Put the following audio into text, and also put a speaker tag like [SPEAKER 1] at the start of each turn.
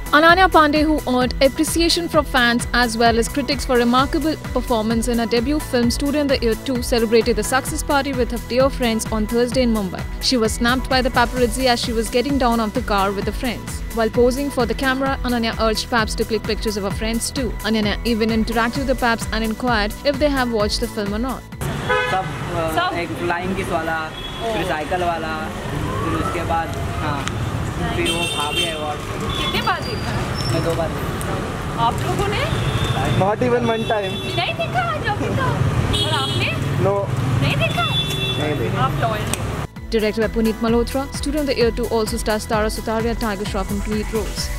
[SPEAKER 1] Ananya Pandey, who earned appreciation from fans as well as critics for remarkable performance in her debut film Student of the Year 2, celebrated the success party with her dear friends on Thursday in Mumbai. She was snapped by the paparazzi as she was getting down off the car with her friends. While posing for the camera, Ananya urged paps to click pictures of her friends too. Ananya even interacted with the paps and inquired if they have watched the film or not.
[SPEAKER 2] सब एक flying kiss वाला, फिर cycle वाला, फिर उसके बाद हाँ, फिर वो भाभी अवार्ड।
[SPEAKER 3] कितने बार देखा?
[SPEAKER 2] मैं 2 बार देखा।
[SPEAKER 3] आप लोगों ने?
[SPEAKER 4] Not even one time.
[SPEAKER 3] नहीं देखा जब देखा। और आपने?
[SPEAKER 4] No.
[SPEAKER 3] नहीं देखा?
[SPEAKER 4] नहीं देखा।
[SPEAKER 3] आप लॉयल हैं।
[SPEAKER 1] Directed by Puneet Malhotra, Student of the Year 2 also stars Tara Sutaria and Tiger Shroff in lead roles.